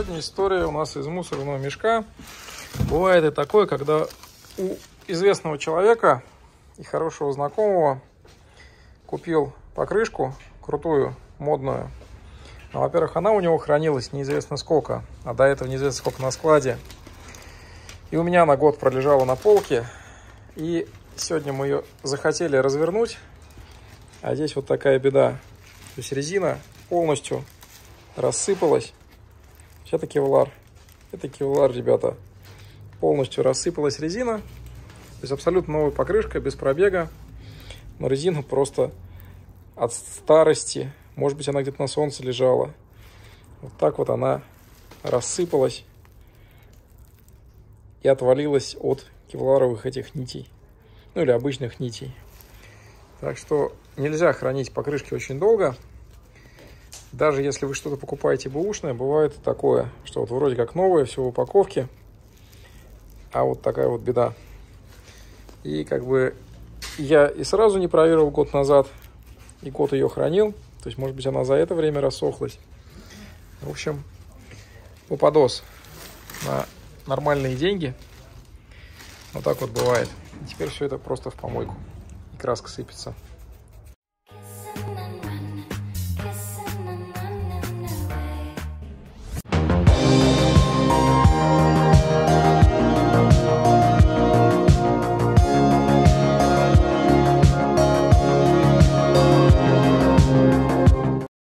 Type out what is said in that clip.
Сегодня история у нас из мусорного мешка. Бывает и такое, когда у известного человека и хорошего знакомого купил покрышку крутую, модную. Но, во-первых, она у него хранилась неизвестно сколько, а до этого неизвестно сколько на складе. И у меня на год пролежала на полке. И сегодня мы ее захотели развернуть. А здесь вот такая беда. То есть резина полностью рассыпалась. Это кевлар. Это кевлар, ребята. Полностью рассыпалась резина. То есть абсолютно новая покрышка, без пробега. Но резина просто от старости. Может быть, она где-то на солнце лежала. Вот так вот она рассыпалась и отвалилась от кевларовых этих нитей. Ну или обычных нитей. Так что нельзя хранить покрышки очень долго. Даже если вы что-то покупаете бэушное, бывает такое, что вот вроде как новое, все в упаковке, а вот такая вот беда. И как бы я и сразу не проверил год назад, и год ее хранил. То есть, может быть, она за это время рассохлась. В общем, попадос на нормальные деньги. Вот так вот бывает. И теперь все это просто в помойку. И краска сыпется.